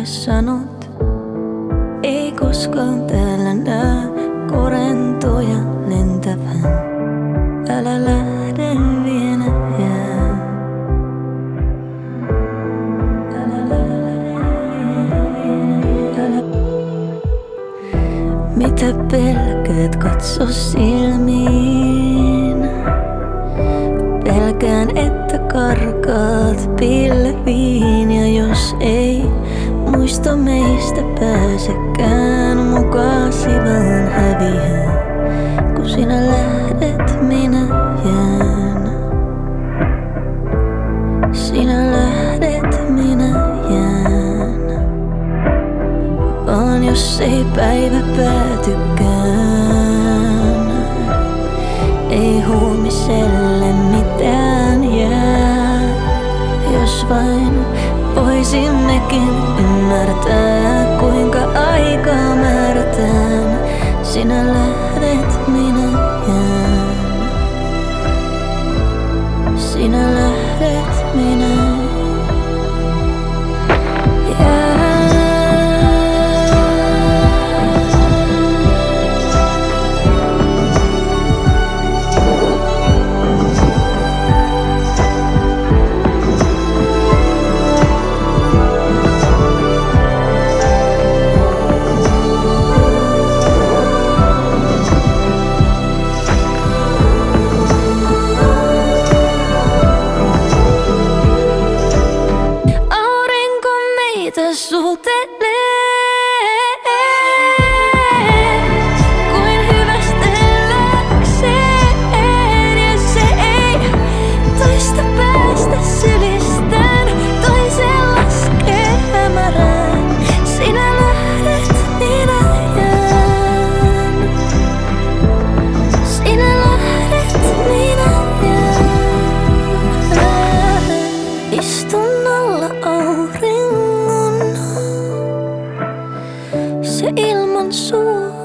sanot, ei koskaan täällä näe korentoja lentävän. Älä lähde vielä jää. Mitä pelkäät, katso silmiin. Pelkään, että karkaat pilviin. Ja jos ei muisto meistä pääsekään, mukasi vaan häviää. Kun sinä lähdet, minä jään. Sinä lähdet, minä jään. Vaan jos ei päivä päätykään, ei huomiselle mitään jää. Jos vain voisimmekin ymmärtää, kuinka aikaa määrätään. Sinä lähdet, minä jään. Sinä lähdet, minä jään. Ilman sua